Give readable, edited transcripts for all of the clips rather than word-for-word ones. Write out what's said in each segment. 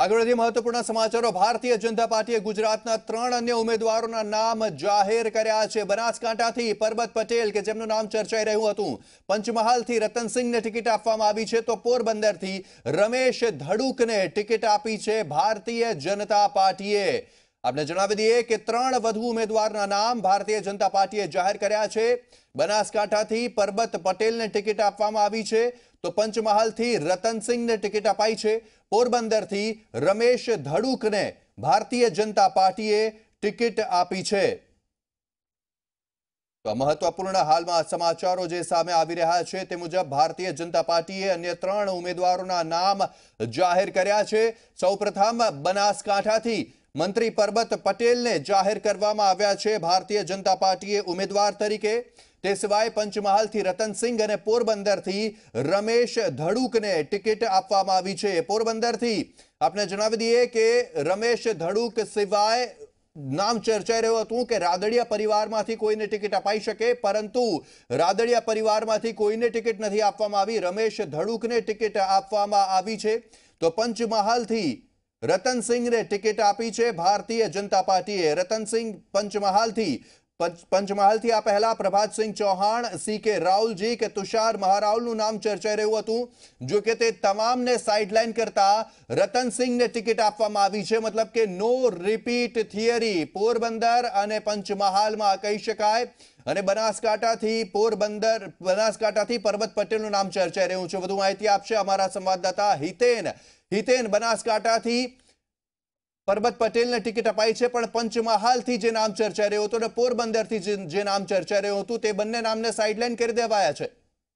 આગળ વધી મહત્વપૂર્ણ સમાચારો। ભારતીય જનતા પાર્ટીએ ગુજરાતના 3 અન્ય ઉમેદવારોના નામ જાહેર કર્યા છે। બનાસકાંઠાથી પરબત પટેલ કે જેમનું નામ ચર્ચાઈ રહ્યું હતું, પંચમહાલથી રતનસિંહને ટિકિટ આપવામાં આવી છે, તો પોરબંદરથી રમેશ ધડુકને ટિકિટ આપી છે ભારતીય જનતા પાર્ટીએ। आपने जणावी दीए कि 3 વધુ ઉમેદવારના નામ ભારતીય જનતા પાર્ટીએ જાહેર કર્યા છે। બનાસકાંઠાથી પરબત પટેલને ટિકિટ આપવામાં આવી છે, તો પંચમહાલથી રતનસિંહને ટિકિટ અપાઈ છે। પોરબંદરથી રમેશ ધડુકને ભારતીય જનતા પાર્ટીએ ટિકિટ આપી છે। તો મહત્વપૂર્ણ હાલમાં સમાચારો જે સામે આવી રહ્યા છે તે મુજબ ભારતીય જનતા પાર્ટીએ અન્ય 3 ઉમેદવારોના નામ જાહેર કર્યા છે। સૌપ્રથમ બનાસકાંઠાથી मंत्री परबत पटेल ने जाहिर करवामां आव्या छे भारतीय जनता पार्टीए उम्मीदवार तरीके। ते सिवाय पंचमहाल थी रतन सिंह अने पोरबंदर थी रमेश धड़ुक ने टिकિટ આપવામાં આવી છે। पोरबंदर थी आपने जणावी दीए के रमेश धड़ुक सिवाय नाम चर्चाई रह्युं हतुं के रादड़िया परिवारमांथी कोईने टिकિટ अपाई शके, परंतु रादड़िया परिवारमांथी कोईने टिकિટ नथी आपवामां आवी। रमेश धड़ुकने टिकિટ आपवामां आवी छे, तो पंचमहालथी रतन सिंह ने टिकિટ आपी है भारतीय जनता पार्टीए। रतन सिंह पंचमहाल थी आ पहला प्रभात सिंह चौहान, सीके राहुल जी के तुषार महाराहुल नाम चर्चाई रह्युं हतुं, जो कि ते तमाम ने साइडलाइन करता रतन सिंह ने टिकિટ आपवामां आवी छे। मतलब के नो रिपीट थियरी पोरबंदर अने पंचमहाल में कही शकाय। अने बनासकांठाथी परबत पटेलनुं नाम चर्चाई रह्युं छे। वधु माहिती आपशे अमारा संवाददाता हितेन। बनासकांठाथी परबत पटेल ने टिकિટ अपाई है, पण पंचमहालथी जे नाम चर्चाई रह्युं हतुं अने पोरबंदरथी जे नाम चर्चाई रह्युं हतुं ते बंने नामने साइडलाइन करी देवाया छे।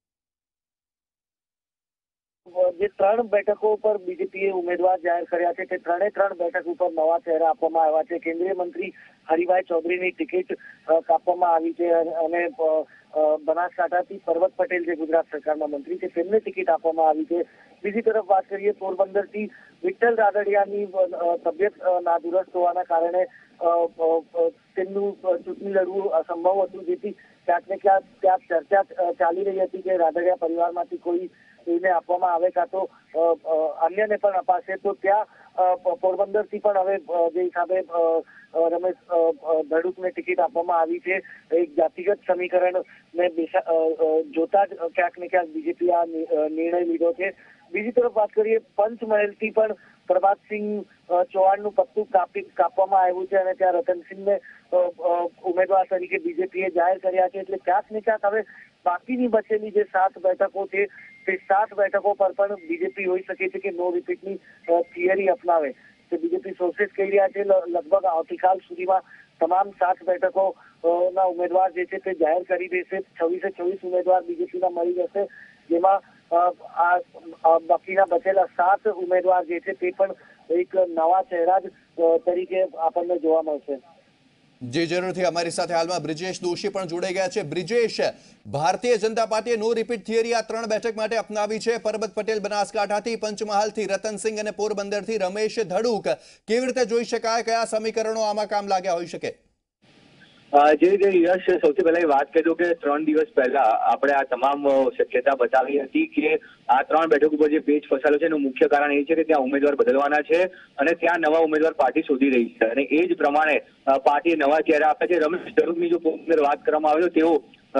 જે 3 બેઠકો ઉપર બીજેપીએ ઉમેદવાર જાહેર કર્યા છે તે 3 બેઠક ઉપર નવા ચહેરા આપવામાં આવ્યા છે। કેન્દ્રીય મંત્રી હરિભાઈ ચૌધરીની ટિકિટ કાપવામાં આવી છે અને બનાસકાંઠાથી પરબત પટેલ જે ગુજરાત સરકારના મંત્રી છે તેમને ટિકિટ આપવામાં આવી છે। બીજી તરફ વાત કરીએ પોરબંદરથી વિઠ્ઠલ રાદડિયાની તબિયત નાદુરસ્ત હોવાના કારણે તેમનું ચૂંટણી લડવું અસંભવ હતું, જેથી ક્યાંક ને ક્યાંક ત્યાં ચર્ચા ચાલી રહી હતી કે રાદડિયા પરિવારમાંથી કોઈ એને આપવામાં આવે કાં તો અન્યને પણ અપાશે। તો ત્યાં પોરબંદરથી પણ હવે જે હિસાબે રમેશ ધડુકને ટિકિટ આપવામાં આવી છે, એક જાતિગત સમીકરણને જોતા જ ક્યાંક ને ક્યાંક બીજેપી આ નિર્ણય લીધો છે। બીજી તરફ વાત કરીએ પંચમહાલથી પણ પ્રભાતસિંહ ચૌહાણનું પત્તું કાપવામાં આવ્યું છે અને ત્યાં રતનસિંહને ઉમેદવાર તરીકે બીજેપીએ જાહેર કર્યા છે। એટલે ક્યાંક ને ક્યાંક હવે બાકીની બચેલી જે 7 બેઠકો છે તે 7 બેઠકો પર પણ બીજેપી હોઈ શકે છે કે નો રિપીટની થિયરી અપનાવે। તો બીજેપી પ્રોસેસ કરી રહ્યા છે। લગભગ આવતીકાલ સુધીમાં તમામ 7 બેઠકોના ઉમેદવાર જે છે તે જાહેર કરી દેશે। 26 ઉમેદવાર બીજેપીના મળી જશે, જેમાં બાકીના બચેલા 7 ઉમેદવાર જે છે તે પણ એક નવા ચહેરા તરીકે આપણને જોવા મળશે। जी जरूर थी। हमारी साथ हाल में ब्रिजेश दोशी पण जोड़ाई गया है। ब्रिजेश, भारतीय जनता पार्टीए नो रिपीट थियरी आ 3 બેઠક માટે अपनावी है। परबत पटेल बनासकांठाथी, पंचमहालथी रतन सिंह अने पोरबंदरथी रमेश धड़ुक। केवी रीते जोई शकाय कया समीकरणों आमां काम लाग्या होई शके? જે રીતે યશ સૌથી પહેલા એ વાત કરી કે 3 દિવસ પહેલા આપણે આ તમામ શક્યતા બતાવી હતી કે આ 3 બેઠક ઉપર જે પેચ ફસાયેલો છે એનું મુખ્ય કારણ એ છે કે ત્યાં ઉમેદવાર બદલવાના છે અને ત્યાં નવા ઉમેદવાર પાર્ટી શોધી રહી છે અને એ જ પ્રમાણે પાર્ટીએ નવા ચહેરા આપ્યા છે। રમેશ ધડુકની જો વાત કરવામાં આવે તો તેઓ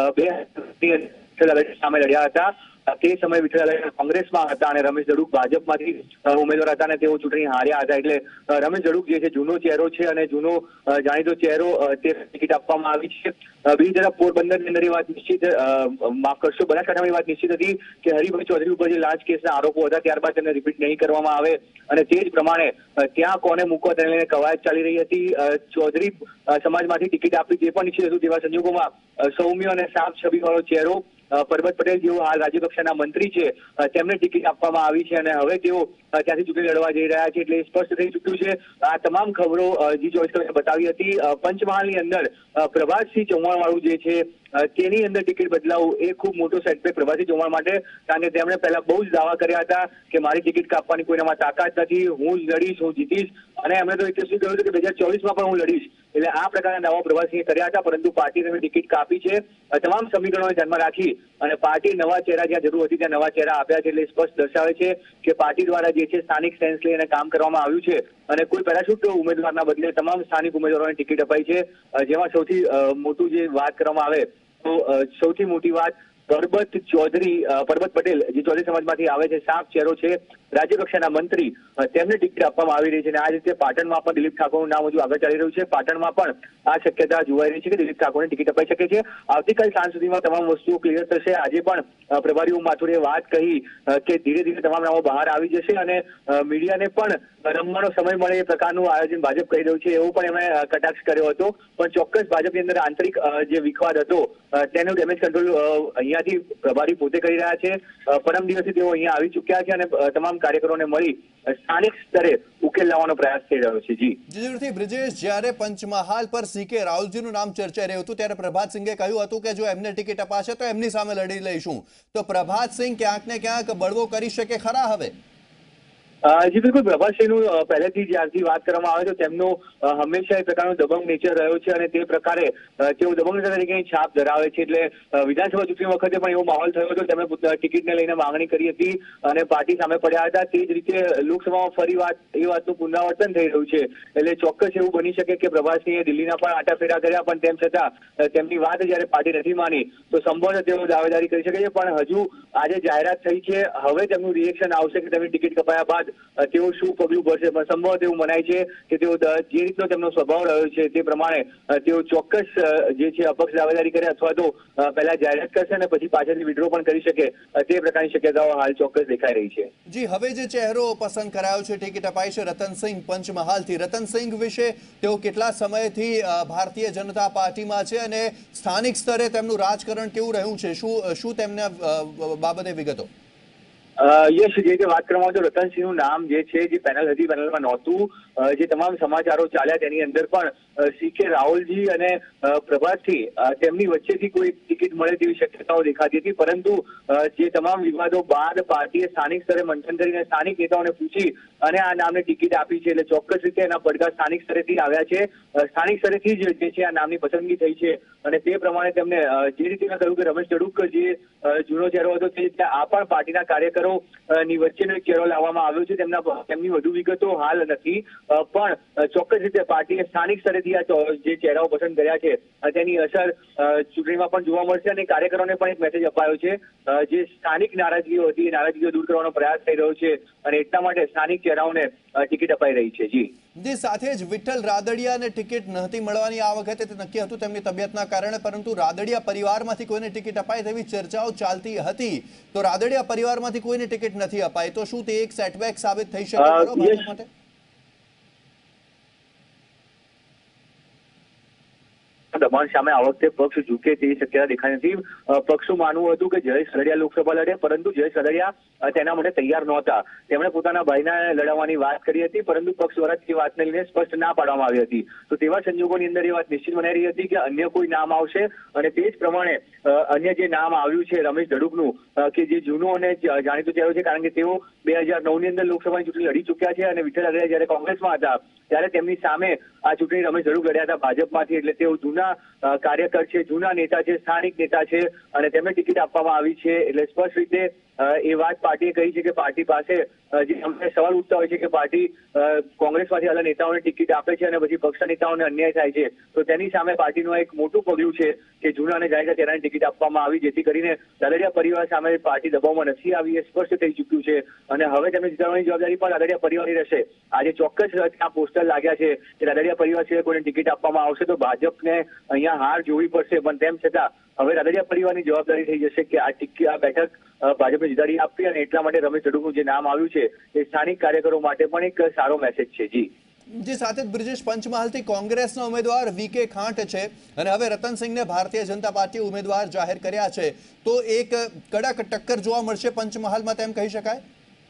2 સામે લડ્યા હતા। તે સમયે વિઠ્ઠલ કોંગ્રેસમાં હતા અને રમેશ ધડુક ભાજપમાંથી ઉમેદવાર હતા અને તેઓ ચૂંટણી હાર્યા હતા। એટલે રમેશ ધડુક જે છે જૂનો ચહેરો છે અને જૂનો જાણીતો ચહેરો તે ટિકિટ આપવામાં આવી છે। બીજી તરફ પોરબંદરની અંદર એ વાત નિશ્ચિત માફ કરશો બનાસકાંઠામાં એ વાત નિશ્ચિત હતી કે હરિભાઈ ચૌધરી ઉપર જે લાંચ કેસના આરોપો હતા ત્યારબાદ તેમને રિપીટ નહીં કરવામાં આવે અને તે જ પ્રમાણે ત્યાં કોને મૂકવા તેને લઈને કવાયત ચાલી રહી હતી। ચૌધરી સમાજમાંથી ટિકિટ આપવી તે પણ નિશ્ચિત હતું। તેવા સંજોગોમાં સૌમ્ય અને સાફ છબીવાળો ચહેરો પરબત પટેલ જેઓ હાલ રાજ્ય કક્ષાના મંત્રી છે તેમને ટિકિટ આપવામાં આવી છે અને હવે તેઓ ત્યાંથી ચૂંટણી લડવા જઈ રહ્યા છે। એટલે સ્પષ્ટ થઈ ચૂક્યું છે। આ તમામ ખબરો જી 24 કલાકે બતાવી હતી। પંચમહાલની અંદર પ્રભાતસિંહ ચૌહાણ વાળું જે છે તેની અંદર ટિકિટ બદલાવું એ ખૂબ મોટો સેટબેક પ્રભાતસિંહ ચૌહાણ માટે, કારણ કે તેમણે પહેલા બહુ જ દાવા કર્યા હતા કે મારી ટિકિટ કાપવાની કોઈનામાં તાકાત નથી, હું જ લડીશ, હું જીતીશ અને એમણે તો એટલે શું કહ્યું હતું કે 2024માં પણ હું લડીશ. એટલે આ પ્રકારના દાવા પ્રભાસિંહે કર્યા હતા, પરંતુ પાર્ટીએ તેમને ટિકિટ કાપી છે. તમામ સમીકરણોને ધ્યાનમાં રાખી અને પાર્ટી નવા ચહેરા જ્યાં જરૂર હતી ત્યાં નવા ચહેરા આપ્યા છે. એટલે સ્પષ્ટ દર્શાવે છે કે પાર્ટી દ્વારા જે છે સ્થાનિક સેન્સ લઈને કામ કરવામાં આવ્યું છે અને કોઈ પેરાશૂટ ઉમેદવારના બદલે તમામ સ્થાનિક ઉમેદવારોને ટિકિટ અપાઈ છે. જેમાં સૌથી મોટું જે વાત કરવામાં આવે તો સૌથી મોટી વાત પરબત પટેલ, જે ચૌધરી સમાજમાંથી આવે છે, સાફ ચહેરો છે, રાજ્ય કક્ષાના મંત્રી, તેમને ટિકિટ આપવામાં આવી રહી છે. અને આ રીતે પાટણમાં પણ દિલીપ ઠાકોરનું નામ હજુ આગળ ચાલી રહ્યું છે. પાટણમાં પણ આ શક્યતા જોવાઈ રહી છે કે દિલીપ ઠાકોરને ટિકિટ અપાઈ શકે છે. આવતીકાલ સાંજ સુધીમાં તમામ વસ્તુઓ ક્લિયર થશે. આજે પણ પ્રભારી માથુરે વાત કહી કે ધીરે ધીરે તમામ નામો બહાર આવી જશે અને મીડિયાને પણ રમવાનો સમય મળે એ પ્રકારનું આયોજન ભાજપ કરી રહ્યું છે, એવો પણ એમણે કટાક્ષ કર્યો હતો. પણ ચોક્કસ ભાજપની અંદર આંતરિક જે વિખવાદ હતો તેનું ડેમેજ કંટ્રોલ અહીંયાથી પ્રભારી પોતે કરી રહ્યા છે. પરમ દિવસે તેઓ અહીંયા આવી ચૂક્યા છે અને તમામ કાર્યકરોને મળી સ્થાનિક સ્તરે ઉકેલ લાવવાનો પ્રયાસ થઈ રહ્યો છે. જી બ્રિજેશ, જ્યારે પંચમહાલ પર સીકે રાહુલજીનું નામ ચર્ચાઈ રહ્યું હતું ત્યારે પ્રભાતસિંહે કહ્યું હતું કે જો એમને ટિકિટ અપાશે તો એમની સામે લડી લઈશું. તો પ્રભાતસિંહ ક્યાંક ને ક્યાંક બળવો કરી શકે ખરા હવે? જી બિલકુલ, પ્રભાતસિંહનું પહેલેથી જ્યારથી વાત કરવામાં આવે તો તેમનો હંમેશા એ પ્રકારનો દબંગ નેચર રહ્યો છે અને તે પ્રકારે તેઓ દબંગ નેતા તરીકેની છાપ ધરાવે છે. એટલે વિધાનસભા ચૂંટણી વખતે પણ એવો માહોલ થયો હતો, તેમણે ટિકિટને લઈને માંગણી કરી હતી અને પાર્ટી સામે પડ્યા હતા. તે જ રીતે લોકસભામાં ફરી એ વાતનું પુનરાવર્તન થઈ રહ્યું છે. એટલે ચોક્કસ એવું બની શકે કે પ્રભાતસિંહે દિલ્હીના પણ આટાફેરા કર્યા, પણ તેમ છતાં તેમની વાત જ્યારે પાર્ટી નથી માની તો સંભવત તેઓ દાવેદારી કરી શકે છે. પણ હજુ આજે જાહેરાત થઈ છે, હવે તેમનું રિએક્શન આવશે કે તેમની ટિકિટ કપાયા બાદ તેઓ શું પગલું ભરશે. પણ સંભવત એવું મનાય છે કે તેઓ જે રીતનો તેમનો સ્વભાવ રહ્યો છે તે પ્રમાણે તેઓ ચોક્કસ જે છે અપક્ષ દાવેદારી કરે અથવા તો પહેલા જાહેરાત કરશે અને પછી પાછળથી વિડ્રો પણ કરી શકે, તે પ્રકારની શક્યતાઓ હાલ ચોક્કસ દેખાઈ રહી છે. જી, હવે જે ચહેરો પસંદ કરાયો છે, ટિકિટ અપાઈ છે રતનસિંહ પંચમહાલથી. રતનસિંહ વિશે તેઓ કેટલા સમયથી ભારતીય જનતા પાર્ટીમાં છે અને સ્થાનિક સ્તરે તેમનું રાજકારણ કેવું રહ્યું છે? શું તેમના બાબતે વિગતો? યશ, જે રીતે વાત કરવામાં આવે તો રતનસિંહનું નામ જે છે, જે પેનલ હતી, પેનલમાં નહોતું. જે તમામ સમાચારો ચાલ્યા તેની અંદર પણ સીકે રાહુલજી અને પ્રભાતસિંહ તેમની વચ્ચેથી કોઈ ટિકિટ મળે તેવી શક્યતાઓ દેખાતી હતી. પરંતુ જે તમામ વિવાદો બાદ પાર્ટીએ સ્થાનિક સ્તરે મંથન કરીને સ્થાનિક નેતાઓને પૂછી અને આ નામને ટિકિટ આપી છે. એટલે ચોક્કસ રીતે એના પડઘા સ્થાનિક સ્તરેથી આવ્યા છે. સ્થાનિક સ્તરેથી જ જે છે આ નામની પસંદગી થઈ છે અને તે પ્રમાણે તેમને જે રીતે કહ્યું કે રમેશ ધડુક જે જૂનો ચહેરો હતો તે રીતે આ પણ પાર્ટીના કાર્યકરો ની વચ્ચેનો એક ચહેરો લાવવામાં આવ્યો છે. તેમની વધુ વિગતો હાલ નથી, પણ ચોક્કસ રીતે પાર્ટીએ સ્થાનિક સ્તરેથી આ જે ચહેરાઓ પસંદ કર્યા છે તેની અસર ચૂંટણીમાં પણ જોવા મળશે અને કાર્યકરોને પણ એક મેસેજ અપાયો છે. જે સ્થાનિક નારાજગીઓ હતી એ નારાજગીઓ દૂર કરવાનો પ્રયાસ થઈ રહ્યો છે અને એટલા માટે સ્થાનિક ચહેરાઓને ટિકિટ અપાઈ રહી છે. જી, સાથે જ વિઠ્ઠલ રાદડિયાને ટિકિટ નહોતી મળવાની આ વખતે, નક્કી હતું તેમની તબિયતના કારણે, પરંતુ રાદડિયા પરિવારમાંથી કોઈને ટિકિટ અપાય તેવી ચર્ચાઓ ચાલતી હતી. તો રાદડિયા પરિવારમાંથી કોઈને ટિકિટ નથી અપાઈ, તો શું તે એક સેટબેક સાબિત થઈ શકે ભાજપ માટે? દબાણ સામે આ વખતે પક્ષ ઝૂકે તેવી શક્યતા દેખાઈ નથી. પક્ષનું માનવું હતું કે જયેશ રાદડિયા લોકસભા લડે, પરંતુ જયેશ રાદડિયા તેના માટે તૈયાર નહોતા. તેમણે પોતાના ભાઈને લડાવવાની વાત કરી હતી, પરંતુ પક્ષ દ્વારા તે વાતને લઈને સ્પષ્ટ ના પાડવામાં આવી હતી. તો તેવા સંજોગોની અંદર એ વાત નિશ્ચિત બનાવી રહી હતી કે અન્ય કોઈ નામ આવશે અને તે જ પ્રમાણે અન્ય જે નામ આવ્યું છે રમેશ ધડુકનું, કે જે જૂનો અને જાણીતો ચહેરો છે, કારણ કે તેઓ 2009ની અંદર લોકસભાની ચૂંટણી લડી ચૂક્યા છે અને વિઠ્ઠલ રાદડિયા જયારે કોંગ્રેસમાં હતા ત્યારે તેમની સામે આ ચૂંટણી રમેશ ધડુક લડ્યા હતા ભાજપમાંથી. એટલે તેઓ જૂના કાર્યકર છે, જૂના નેતા છે, સ્થાનિક નેતા છે અને તેમને ટિકિટ આપવામાં આવી છે. એટલે સ્પષ્ટ રીતે એ વાત પાર્ટીએ કહી છે કે પાર્ટી પાસે જે અમને સવાલ ઉઠતા હોય છે કે પાર્ટી કોંગ્રેસમાંથી આલા નેતાઓને ટિકિટ આપે છે અને પછી પક્ષના નેતાઓને અન્યાય થાય છે, તો તેની સામે પાર્ટીનું એક મોટું પગલું છે કે જૂના અને જાણીતા ચહેરાને ટિકિટ આપવામાં આવી, જેથી કરીને રાદડિયા પરિવાર સામે પાર્ટી દબાવમાં નથી આવી એ સ્પષ્ટ થઈ ચૂક્યું છે અને હવે તેમને જીતાડવાની જવાબદારી પણ રાદડિયા પરિવારની રહેશે. આજે ચોક્કસ ત્યાં પોસ્ટર લાગ્યા છે કે રાદડિયા પરિવાર સિવાય કોઈને ટિકિટ આપવામાં આવશે તો ભાજપને અહીંયા હાર જોવી પડશે. પણ તેમ છતાં હવે રાદડિયા પરિવારની જવાબદારી થઈ જશે કે આ બેઠક ભાજપને જીતાડી આપવી અને એટલા માટે રમેશ ધડુકનું જે નામ આવ્યું છે એ સ્થાનિક કાર્યકરો માટે પણ એક સારો મેસેજ છે. જી, સાથે જ બ્રિજેશ, પંચમહાલથી કોંગ્રેસના ઉમેદવાર વીકે ખાંટ છે અને હવે રતનસિંહને ભારતીય જનતા પાર્ટી ઉમેદવાર જાહેર કર્યા છે, તો એક કડક ટક્કર જોવા મળશે પંચમહાલમાં, તેમ કહી શકાય?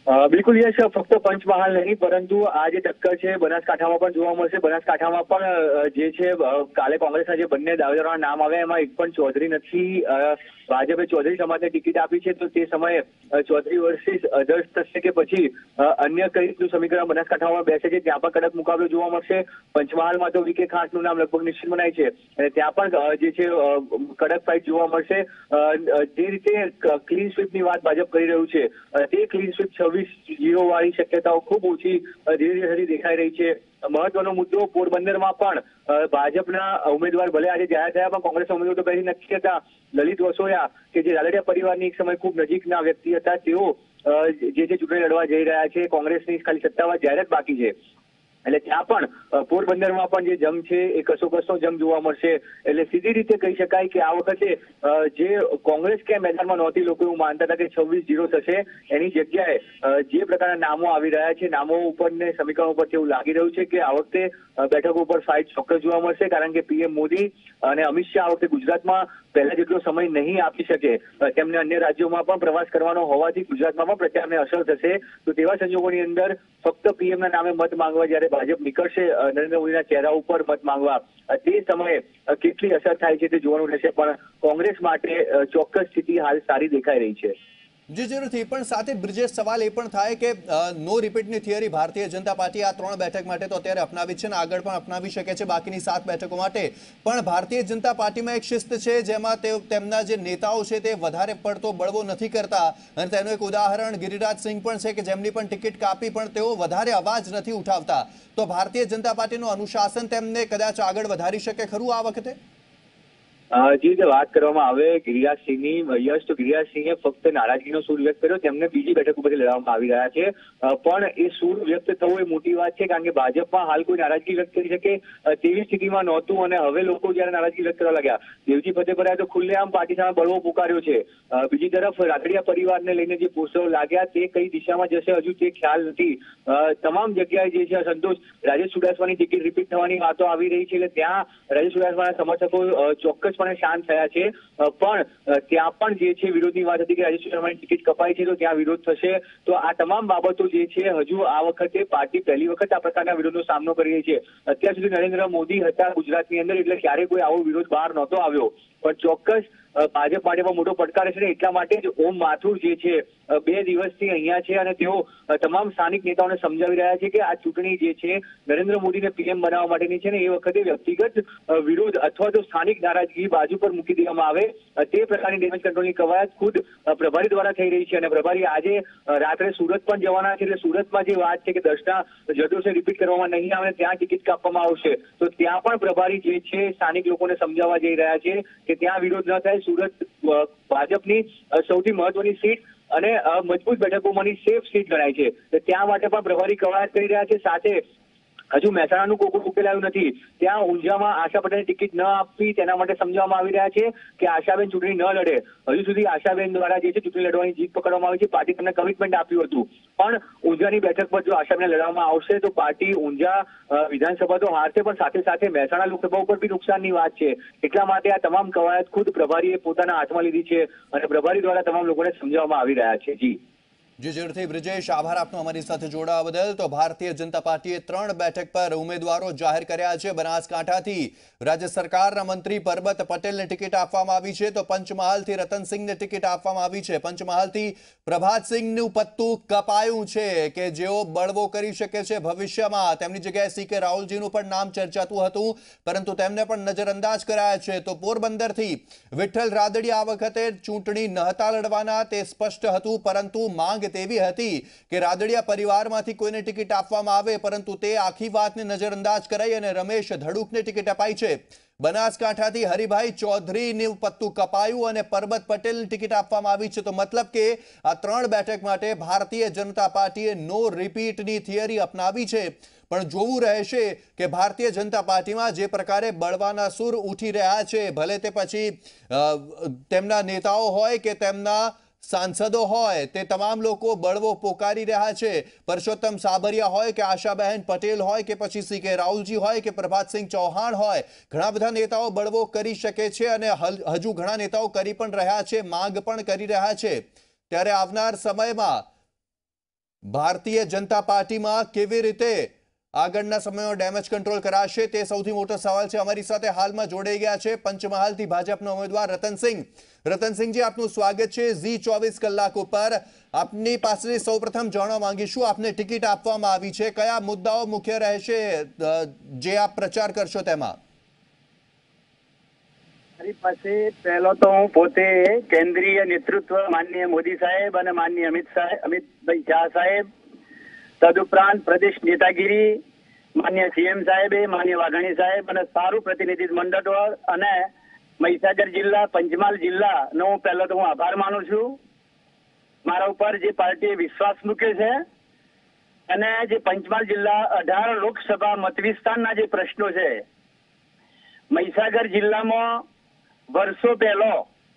બિલકુલ યશ, ફક્ત પંચમહાલ નહીં પરંતુ આ જે ટક્કર છે બનાસકાંઠામાં પણ જોવા મળશે. બનાસકાંઠામાં પણ જે છે કાલે કોંગ્રેસના જે બંને દાવેદારોના નામ આવ્યા એમાં એક પણ ચૌધરી નથી. ભાજપે ચૌધરી સમાજને ટિકિટ આપી છે તો તે સમયે ચૌધરી વર્સિસ અધર્સ થશે કે પછી અન્ય કઈ રીતનું સમીકરણ બનાસકાંઠામાં બેસે છે ત્યાં પણ કડક મુકાબલો જોવા મળશે. પંચમહાલમાં તો વીકે ખાસનું નામ લગભગ નિશ્ચિત મનાય છે અને ત્યાં પણ જે છે કડક ફાઇટ જોવા મળશે. જે રીતે ક્લીન સ્વીપની વાત ભાજપ કરી રહ્યું છે તે ક્લીન સ્વીપ 26-0 વાળી શક્યતાઓ ખૂબ ઓછી ધીરે ધીરે દેખાઈ રહી છે. મહત્વનો મુદ્દો પોરબંદરમાં પણ ભાજપના ઉમેદવાર ભલે આજે જાહેર થયા પણ કોંગ્રેસના ઉમેદવાર તો પહેલી નક્કી હતા. લલિત વસોયા કે જે રાદડિયા પરિવારની એક સમય ખૂબ નજીકના વ્યક્તિ હતા તેઓ જે ચૂંટણી લડવા જઈ રહ્યા છે. કોંગ્રેસની ખાલી સત્તાવાર જાહેરાત બાકી છે એટલે ત્યાં પણ પોરબંદરમાં પણ જે જંગ છે એ કસોકસનો જંગ જોવા મળશે. એટલે સીધી રીતે કહી શકાય કે આ વખતે જે કોંગ્રેસ કે મેદાનમાં નહોતી, લોકો એવું માનતા હતા કે 26-0 થશે, એની જગ્યાએ જે પ્રકારના નામો આવી રહ્યા છે નામો ઉપર ને સમીકરણ ઉપરથી એવું લાગી રહ્યું છે કે આ વખતે બેઠકો ઉપર ફાઇટ ચોક્કસ જોવા મળશે. કારણ કે પીએમ મોદી અને અમિત શાહ આ વખતે ગુજરાતમાં પહેલા જેટલો સમય નહીં આપી શકે. તેમને અન્ય રાજ્યોમાં પણ પ્રવાસ કરવાનો હોવાથી ગુજરાતમાં પણ પ્રચારને અસર થશે. તો તેવા સંજોગોની અંદર ફક્ત પીએમના નામે મત માંગવા જ્યારે ભાજપ નીકળશે નરેન્દ્ર મોદીના ચહેરા ઉપર મત માંગવા, તે સમયે કેટલી અસર થાય છે તે જોવાનું રહેશે. પણ કોંગ્રેસ માટે ચોક્કસ સ્થિતિ હાલ સારી દેખાઈ રહી છે. જી જરૂરથી, પણ સાથે બ્રિજેશ સવાલ એ પણ થાય કે નો રિપીટની થિયરી ભારતીય જનતા પાર્ટી આ 3 બેઠક માટે તો અત્યારે અપનાવી છે ને આગળ પણ અપનાવી શકે છે બાકીની 7 બેઠકો માટે. પણ ભારતીય જનતા પાર્ટીમાં એક શિસ્ત છે જેમાં તેમના જે નેતાઓ છે તે વધારે પડતો બળવો નથી કરતા અને તેનું એક ઉદાહરણ ગિરિરાજ સિંહ પણ છે કે જેમની પણ ટિકિટ કાપી પણ તેઓ વધારે અવાજ નથી ઉઠાવતા. તો ભારતીય જનતા પાર્ટીનું અનુશાસન તેમને કદાચ આગળ વધારી શકે ખરું આ વખતે? જે રીતે વાત કરવામાં આવે ગિરિરાજસિંહની, યશ, તો ગિરિરાજસિંહે ફક્ત નારાજગીનો સૂર વ્યક્ત કર્યો. તેમને બીજી બેઠક ઉપરથી લડવામાં આવી રહ્યા છે પણ એ સૂર વ્યક્ત થવું એ મોટી વાત છે. કારણ કે ભાજપમાં હાલ કોઈ નારાજગી વ્યક્ત કરી શકે તેવી સ્થિતિમાં નહોતું અને હવે લોકો જયારે નારાજગી વ્યક્ત કરવા લાગ્યા, દેવજી ફતેપરાએ તો ખુલ્લેઆમ પાર્ટી સામે બળવો પુકાર્યો છે. બીજી તરફ રાદડિયા પરિવારને લઈને જે પોસ્ટરો લાગ્યા તે કઈ દિશામાં જશે હજુ તે ખ્યાલ નથી. તમામ જગ્યાએ જે છે સંતોષ રાજેશ ચુડાસમાની ટિકિટ રિપીટ થવાની વાતો આવી રહી છે એટલે ત્યાં રાજેશ ચુડાસમાના સમર્થકો ચોક્કસ શાંત થયા છે. પણ ત્યાં પણ જે છે વિરોધની વાત હતી કે રાજેશ ચુડાસમાની ટિકિટ કપાઈ છે તો ત્યાં વિરોધ થશે. તો આ તમામ બાબતો જે છે હજુ આ વખતે પાર્ટી પહેલી વખત આ પ્રકારના વિરોધનો સામનો કરી રહી છે. અત્યાર સુધી નરેન્દ્ર મોદી હતા ગુજરાતની અંદર એટલે ક્યારેય કોઈ આવો વિરોધ બહાર નહોતો આવ્યો. પણ ચોક્કસ ભાજપ માટે પણ મોટો પડકાર છે ને એટલા માટે જ ઓમ માથુર જે છે 2 દિવસથી અહીંયા છે અને તેઓ તમામ સ્થાનિક નેતાઓને સમજાવી રહ્યા છે કે આ ચૂંટણી જે છે નરેન્દ્ર મોદીને પીએમ બનાવવા માટેની છે ને એ વખતે વ્યક્તિગત વિરોધ અથવા તો સ્થાનિક નારાજગી બાજુ પર મૂકી દેવામાં આવે તે પ્રકારની ડેમેજ કંટ્રોલની કવાયત ખુદ પ્રભારી દ્વારા થઈ રહી છે. અને પ્રભારી આજે રાત્રે સુરત પણ જવાના છે એટલે સુરતમાં જે વાત છે કે 10ના જજોને રિપીટ કરવામાં નહીં આવે ત્યાં ટિકિટ કાપવામાં આવશે તો ત્યાં પણ પ્રભારી જે છે સ્થાનિક લોકોને સમજાવવા જઈ રહ્યા છે કે ત્યાં વિરોધ ન થાય. સુરત ભાજપની સૌથી મહત્વની સીટ અને મજબૂત બેઠકોમાંની સેફ સીટ ગણાય છે. ત્યાં માટે પણ પ્રભારી કવાયત કરી રહ્યા છે. સાથે હજુ મહેસાણાનું કોકું ઉકેલાયું નથી. ત્યાં ઊંઝામાં આશા પટેલને ટિકિટ ન આપવી તેના માટે સમજાવવામાં આવી રહ્યા છે કે આશાબેન ચૂંટણી ન લડે. હજુ સુધી આશાબેન દ્વારા જે છે ચૂંટણી લડવાની જીત પકડવામાં આવી છે. પાર્ટી તમને કમિટમેન્ટ આપ્યું હતું પણ ઊંઝાની બેઠક પર જો આશાબેન લડવામાં આવશે તો પાર્ટી ઊંઝા વિધાનસભા તો હારશે પણ સાથે સાથે મહેસાણા લોકસભા ઉપર બી નુકસાનની વાત છે. એટલા માટે આ તમામ કવાયત ખુદ પ્રભારીએ પોતાના હાથમાં લીધી છે અને પ્રભારી દ્વારા તમામ લોકોને સમજાવવામાં આવી રહ્યા છે. જી જરૂરથી બ્રિજેશ, આભાર આપનો અમારી સાથે જોડાવા બદલ. તો ભારતીય જનતા પાર્ટીએ 3 બેઠક પર ઉમેદવારો જાહેર કર્યા છે. બનાસકાંઠાથી રાજ્ય સરકારના મંત્રી પરબત પટેલને ટિકિટ આપવામાં આવી છે તો પંચમહાલથી રતનસિંહને ટિકિટ આપવામાં આવી છે. પંચમહાલથી પ્રભાતસિંહનું પત્તું કપાયું છે કે જેઓ બળવો કરી શકે છે ભવિષ્યમાં. તેમની જગ્યાએ CK રાહુલજીનું પણ નામ ચર્ચાતું હતું પરંતુ તેમને પણ નજરઅંદાજ કરાયા છે. તો પોરબંદરથી વિઠ્ઠલ રાદડિયા આ વખતે ચૂંટણી નહોતા લડવાના તે સ્પષ્ટ હતું પરંતુ માંગ તેવી હતી કે રાદડિયા પરિવારમાંથી કોઈને ટિકિટ આપવામાં આવે પરંતુ તે આખી વાતને નજરઅંદાજ કરાઈ અને રમેશ ધડુકને ટિકિટ અપાઈ છે. બનાસકાંઠાથી હરિભાઈ ચૌધરીનું પત્તું કપાયું અને પરબત પટેલની ટિકિટ આપવામાં આવી છે. તો મતલબ કે આ 3 બેઠક માટે ભારતીય જનતા પાર્ટીએ નો રિપીટની થિયરી અપનાવી છે. પણ જોવું રહેશે કે ભારતીય જનતા પાર્ટીમાં જે પ્રકારે બળવાના સૂર ઉઠી રહ્યા છે ભલે તે પછી તેમના નેતાઓ હોય કે તેમના સાંસદો હોય તે તમામ લોકો બળવો પોકારી રહ્યા છે. પરસોત્તમ સાબરિયા હોય કે આશાબહેન પટેલ હોય કે પછી CK રાહુલજી હોય કે પ્રભાતસિંહ ચૌહાણ હોય, ઘણા બધા નેતાઓ બળવો કરી શકે છે અને હજુ ઘણા નેતાઓ કરી પણ રહ્યા છે, માંગ પણ કરી રહ્યા છે. ત્યારે આવનાર સમયમાં ભારતીય જનતા પાર્ટીમાં કેવી રીતે આગળના સમયમાં ડેમેજ કંટ્રોલ કરાશે તે સૌથી મોટો સવાલ છે। અમારી સાથે હાલમાં જોડાઈ ગયા છે પંચમહાલથી ભાજપના ઉમેદવાર રતનસિંહજી, આપનું સ્વાગત છે ઝી 24 કલાક ઉપર। આપની પાસે સૌપ્રથમ જાણવા માંગીશું, આપને ટિકિટ આપવામાં આવી છે, કયા મુદ્દાઓ મુખ્ય રહેશે જે આપ પ્રચાર કરશો તેમાં? મારી પાસે પહેલો તો હું પોતે કેન્દ્રીય નેતૃત્વ માનનીય મોદી સાહેબ અને માનનીય અમિતભાઈ શાહ સાહેબ, તદુપરાંત પ્રદેશ નેતાગીરી માનનીય સીએમ સાહેબે, માનનીય વાઘાણી સાહેબ અને સારું પ્રતિનિધિ મંડળ અને મહીસાગર જિલ્લા, પંચમહાલ જિલ્લાનો પહેલો તો હું આભાર માનું છું। મારા ઉપર જે પાર્ટીએ વિશ્વાસ મૂક્યો છે અને જે પંચમહાલ જિલ્લા 18 લોકસભા મત વિસ્તારના જે પ્રશ્નો છે, મહીસાગર જિલ્લામાં વર્ષો પહેલો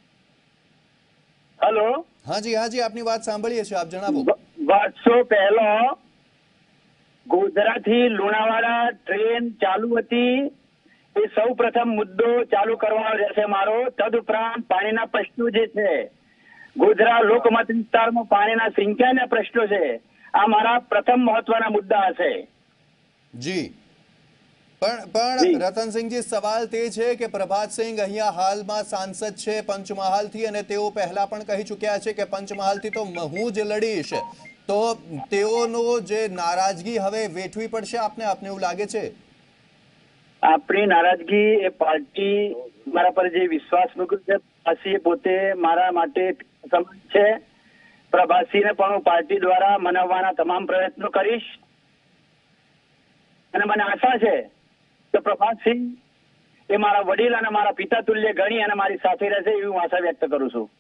હાજી આપની વાત સાંભળીએ છીએ, આપ જણાવો। વર્ષો પહેલો ગોધરાથી લુણાવાડા ટ્રેન ચાલુ હતી, એ સૌ પ્રથમ મુદ્દો ચાલુ કરવાનો રહેશે મારો। તદુપરાંત પાણીના પ્રશ્નો જે છે, ગોધરા લોકમત વિસ્તારમાં પાણીના સિંચાઈના પ્રશ્નો છે, આ મારા પ્રથમ મહત્વના મુદ્દા હશે। જી પણ રતનસિંહજી, સવાલ તે છે કે પ્રભાતસિંહ અહીંયા હાલમાં સાંસદ છે પંચમહાલથી અને તેઓ પહેલા પણ કહી ચૂક્યા છે કે પંચમહાલથી તો હું જ લડીશ, તો તેઓનો જે નારાજગી હવે વેઠવી પડશે આપને એવું લાગે છે? આપણી નારાજગી એ પાર્ટી મારા પર જે વિશ્વાસ મૂક્યો છે, પ્રભાસિંહ પોતે મારા માટે સમાન છે। પ્રભાસિંહને પણ હું પાર્ટી દ્વારા મનાવવાના તમામ પ્રયત્નો કરીશ અને મને આશા છે કે પ્રભાતસિંહ એ મારા વડીલ અને મારા પિતા તુલ્ય ગણી અને મારી સાથે રહેશે એવી હું આશા વ્યક્ત કરું છું।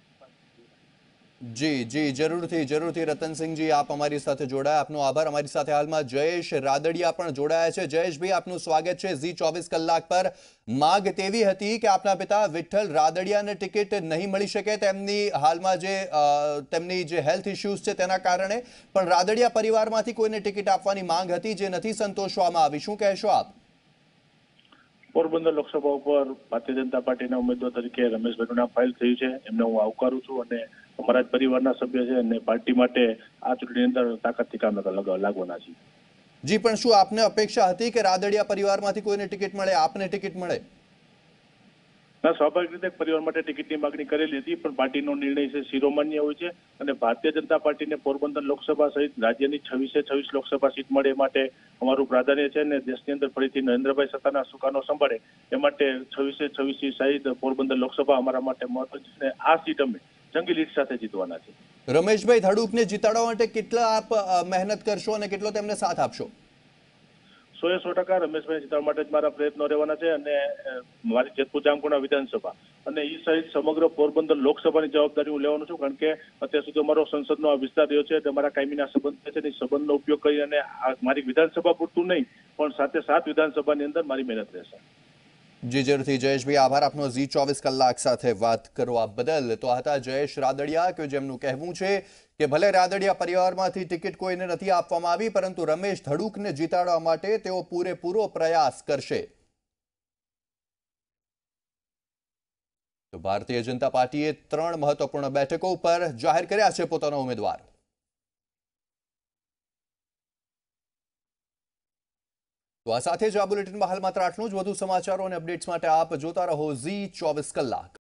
જી જરૂરથી રતનસિંહજી, આપ અમારી સાથે જોડાયા, આપનો આભાર। અમારી સાથે હાલમાં જયેશ રાદડિયા પણ જોડાયા છે। જયેશભાઈ, આપનું સ્વાગત છે ઝી 24 કલાક પર। માગ તેવી હતી કે આપના પિતા વિઠ્ઠલ રાદડિયાને ટિકિટ નહીં મળી શકે તેમની હાલમાં તેમની જે હેલ્થ ઇશ્યુઝ છે તેના કારણે, પણ રાદડિયા પરિવારમાંથી કોઈને ટિકિટ આપવાની માંગ હતી જે નથી સંતોષવામાં આવી, શું કહેશો આપ? પોરબંદર લોકસભા ઉપર ભારતીય જનતા પાર્ટીના ઉમેદવાર તરીકે રમેશભાઈનું નામ ફાઇલ થયું છે, એમને હું આવકારું છું અને અમારા જ પરિવારના સભ્ય છે અને પાર્ટી માટે આ ચૂંટણી અંદર તાકાતથી કામ લાગવાના છે। જી, પણ શું આપને અપેક્ષા હતી કે રાદડિયા પરિવારમાંથી કોઈને ટિકિટ મળે, આપને ટિકિટ મળે? ના, સ્વાભાવિક રીતે પરિવાર માટે ટિકિટની માગણી કરેલી હતી, પણ પાર્ટીનો નિર્ણય છે શિરોમાન્ય હોય છે અને ભારતીય જનતા પાર્ટીને પોરબંદર લોકસભા સહિત રાજ્યની 26 લોકસભા સીટ મળે એ માટે અમારું પ્રાધાન્ય છે અને દેશની અંદર ફરીથી નરેન્દ્રભાઈ સત્તાના સુકાનો સંભાળે એ માટે 26 સહિત પોરબંદર લોકસભા અમારા માટે મહત્વની છે। આ સીટ અમે જંગી લીડ સાથે જીતવાના છે। રમેશભાઈ ધડુકને જીતાડવા માટે કેટલા આપ મહેનત કરશો અને કેટલો તેમને સાથ આપશો? 100% રમેશભાઈ જીતવા માટે જ મારા પ્રયત્નો રહેવાના છે અને મારી જેતપુર જામકુંડા વિધાનસભા અને એ સહિત સમગ્ર પોરબંદર લોકસભાની જવાબદારી હું લેવાનો છું, કારણ કે અત્યાર સુધી અમારો સંસદનો આ વિસ્તાર રહ્યો છે, અમારા કાયમીના સંબંધ છે, સંબંધનો ઉપયોગ કરી અને મારી વિધાનસભા પૂરતું નહીં પણ સાથે 7 વિધાનસભાની અંદર મારી મહેનત રહેશે। જી જરૂરથી જયેશભાઈ, આભાર આપનો ઝી 24 કલાક સાથે વાત કરવા બદલ। તો હતા જયેશ રાદડિયા કે જેમનું કહેવું છે કે ભલે રાદડિયા પરિવારમાંથી ટિકિટ કોઈને નથી આપવામાં આવી, પરંતુ રમેશ ધડુકને જીતાડવા માટે તેઓ પૂરેપૂરો પ્રયાસ કરશે। તો ભારતીય જનતા પાર્ટીએ 3 મહત્વપૂર્ણ બેઠકો ઉપર જાહેર કર્યા છે પોતાના ઉમેદવાર। તો આ સાથે જ આ બુલેટિનમાં હાલ માત્ર આટલું જ। વધુ સમાચારો અને અપડેટ્સ માટે આપ જોતા રહો ઝી 24 કલાક।